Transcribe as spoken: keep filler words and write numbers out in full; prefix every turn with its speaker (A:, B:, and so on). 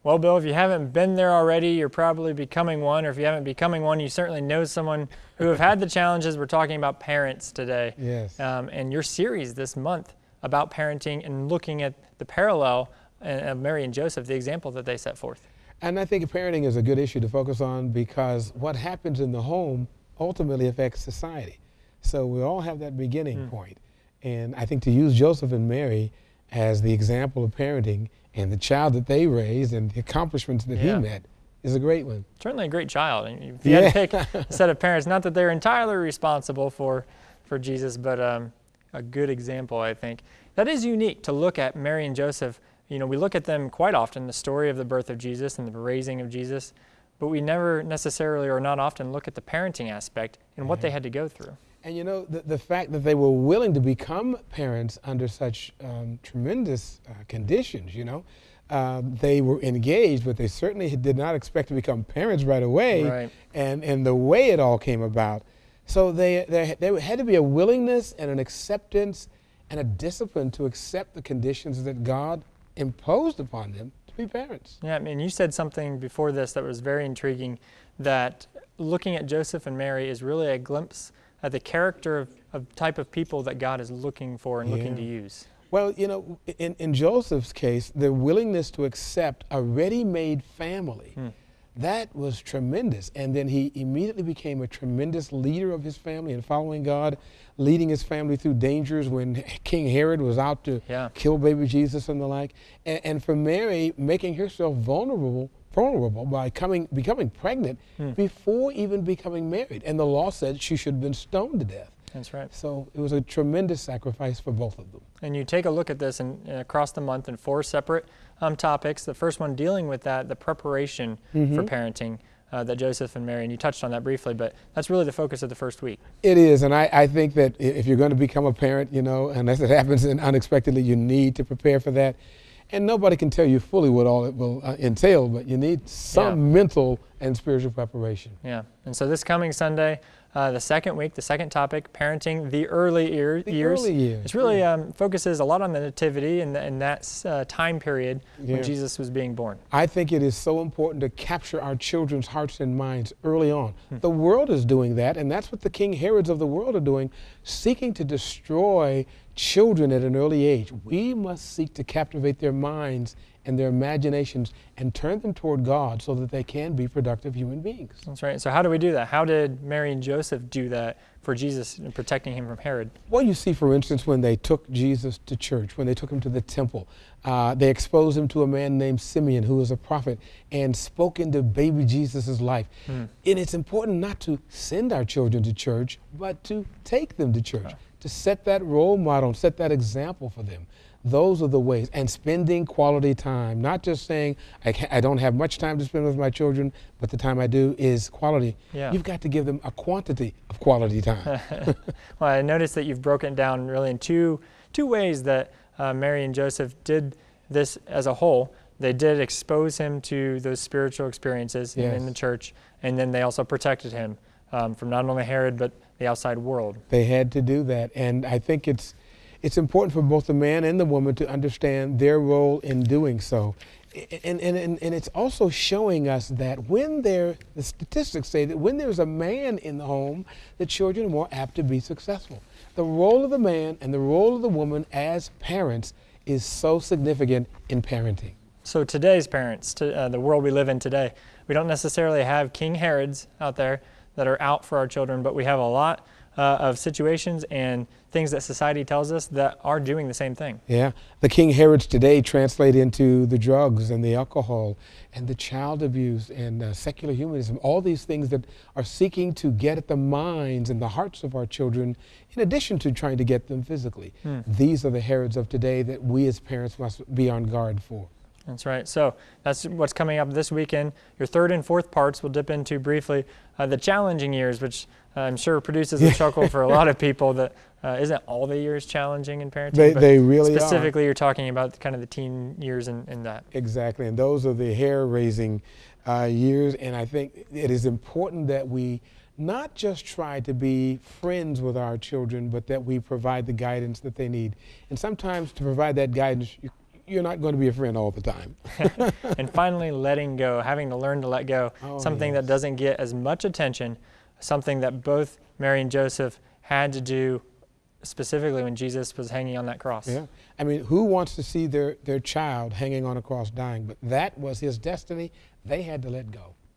A: Well, Bill, if you haven't been there already, you're probably becoming one, or if you haven't becoming one, you certainly know someone who have had the challenges. We're talking about parents today.
B: Yes.
A: Um, and your series this month about parenting and looking at the parallel of Mary and Joseph, the example that they set forth.
B: And I think parenting is a good issue to focus on because what happens in the home ultimately affects society. So we all have that beginning mm. point. And I think to use Joseph and Mary as the example of parenting and the child that they raised and the accomplishments that yeah. he met is a great one.
A: Certainly a great child. If you yeah. had to pick a set of parents, not that they're entirely responsible for, for Jesus, but um, a good example, I think. That is unique to look at Mary and Joseph. You know, we look at them quite often, the story of the birth of Jesus and the raising of Jesus, but we never necessarily or not often look at the parenting aspect and yeah. what they had to go through.
B: And you know, the, the fact that they were willing to become parents under such um, tremendous uh, conditions, you know, uh, they were engaged, but they certainly did not expect to become parents right away.
A: Right.
B: And, and the way it all came about. So they, they, there had to be a willingness and an acceptance and a discipline to accept the conditions that God imposed upon them to be parents.
A: Yeah, I mean, you said something before this that was very intriguing, that looking at Joseph and Mary is really a glimpse at the character of, of type of people that God is looking for and yeah. looking to use.
B: Well, you know, in, in Joseph's case, the willingness to accept a ready-made family, hmm. that was tremendous. And then he immediately became a tremendous leader of his family and following God, leading his family through dangers when King Herod was out to
A: yeah.
B: kill baby Jesus and the like. And, and for Mary, making herself vulnerable vulnerable by coming, becoming pregnant hmm. before even becoming married. And the law said she should have been stoned to death.
A: That's right.
B: So it was a tremendous sacrifice for both of them.
A: And you take a look at this in, uh, across the month in four separate um, topics. The first one dealing with that, the preparation mm-hmm. for parenting uh, that Joseph and Mary, and you touched on that briefly, but that's really the focus of the first week.
B: It is, and I, I think that if you're going to become a parent, you know, unless it happens unexpectedly, you need to prepare for that. And nobody can tell you fully what all it will uh, entail, but you need some yeah. mental and spiritual preparation.
A: Yeah, and so this coming Sunday, uh, the second week, the second topic, parenting the early ear,
B: the
A: years.
B: early years.
A: It really
B: yeah.
A: um, focuses a lot on the nativity and, the, and that uh, time period yeah. when Jesus was being born.
B: I think it is so important to capture our children's hearts and minds early on. Hmm. The world is doing that, and that's what the King Herods of the world are doing, seeking to destroy children at an early age. We must seek to captivate their minds and their imaginations and turn them toward God so that they can be productive human beings.
A: That's right. So how do we do that? How did Mary and Joseph do that for Jesus and protecting him from Herod?
B: Well, you see, for instance, when they took Jesus to church, when they took him to the temple, uh, they exposed him to a man named Simeon, who was a prophet, and spoke into baby Jesus' life. Hmm. And it's important not to send our children to church, but to take them to church. Huh. To set that role model, set that example for them. Those are the ways. And spending quality time, not just saying, I, can't, I don't have much time to spend with my children, but the time I do is quality.
A: Yeah.
B: You've got to give them a quantity of quality time.
A: Well, I noticed that you've broken it down really in two, two ways that uh, Mary and Joseph did this as a whole. They did expose him to those spiritual experiences
B: yes.
A: in the church, and then they also protected him um, from not only Herod, but the outside world.
B: They had to do that, and I think it's it's important for both the man and the woman to understand their role in doing so. And, and, and, and it's also showing us that when there, the statistics say that when there's a man in the home, the children are more apt to be successful. The role of the man and the role of the woman as parents is so significant in parenting.
A: So today's parents, to, uh, the world we live in today, we don't necessarily have King Herods out there that are out for our children, but we have a lot uh, of situations and things that society tells us that are doing the same thing.
B: Yeah, the King Herods today translate into the drugs and the alcohol and the child abuse and uh, secular humanism, all these things that are seeking to get at the minds and the hearts of our children in addition to trying to get them physically. Hmm. These are the Herods of today that we as parents must be on guard for.
A: That's right. So that's what's coming up this weekend. Your third and fourth parts we'll dip into briefly. Uh, the challenging years, which uh, I'm sure produces a chuckle for a lot of people. That uh, isn't all the years challenging in parenting.
B: They,
A: but
B: they really
A: specifically, are. Specifically, you're talking about kind of the teen years and, and that.
B: Exactly. And those are the hair-raising uh, years. And I think it is important that we not just try to be friends with our children, but that we provide the guidance that they need. And sometimes to provide that guidance, you you're not going to be a friend all the time.
A: And finally, letting go, having to learn to let go,
B: Oh,
A: something
B: yes.
A: that doesn't get as much attention, something that both Mary and Joseph had to do specifically when Jesus was hanging on that cross.
B: Yeah. I mean, who wants to see their, their child hanging on a cross dying? But that was his destiny. They had to let go.